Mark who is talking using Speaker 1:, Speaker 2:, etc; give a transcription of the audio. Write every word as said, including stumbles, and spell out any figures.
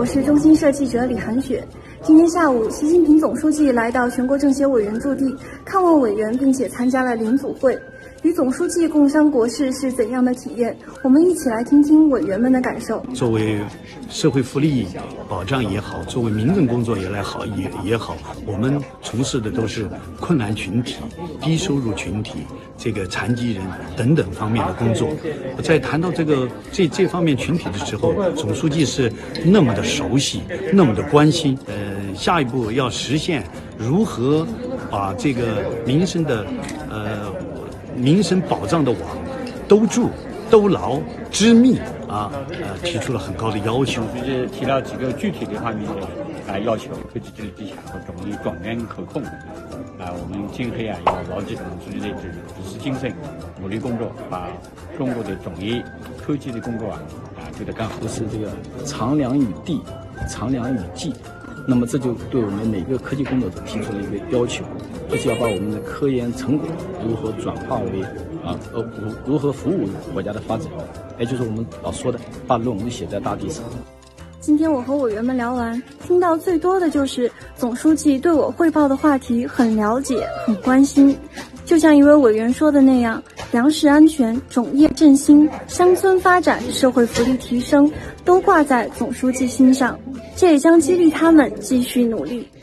Speaker 1: 我是中新社记者李涵雪。今天下午，习近平总书记来到全国政协委员驻地看望委员，并且参加了联组会。与总书记共商国事是怎样的体验？我们一起来听听委员们的感受。
Speaker 2: 作为社会福利保障也好，作为民政工作也来好也也好，我们从事的都是困难群体、低收入群体、这个残疾人等等方面的工作。在谈到这个这这方面群体的时候，总书记是那么的熟悉，那么的关心。呃，下一步要实现如何把这个民生的呃。民生保障的网兜住、兜牢、织密啊，呃，提出了很高的要求。
Speaker 3: 总书记提了几个具体的方面的啊要求，科技治理地下和总理状元可控啊，我们今后啊要牢记总书记的指指示精神，努力工作，把中国的总业科技的工作啊啊做得更好。
Speaker 4: 就是这个长粮与地，长粮与技。那么这就对我们每个科技工作者提出了一个要求，就是要把我们的科研成果如何转化为啊呃如如何服务国家的发展，也就是我们老说的把论文写在大地上。
Speaker 1: 今天我和委员们聊完，听到最多的就是总书记对我汇报的话题很了解、很关心。就像一位委员说的那样，粮食安全、种业振兴、乡村发展、社会福利提升，都挂在总书记心上，这也将激励他们继续努力。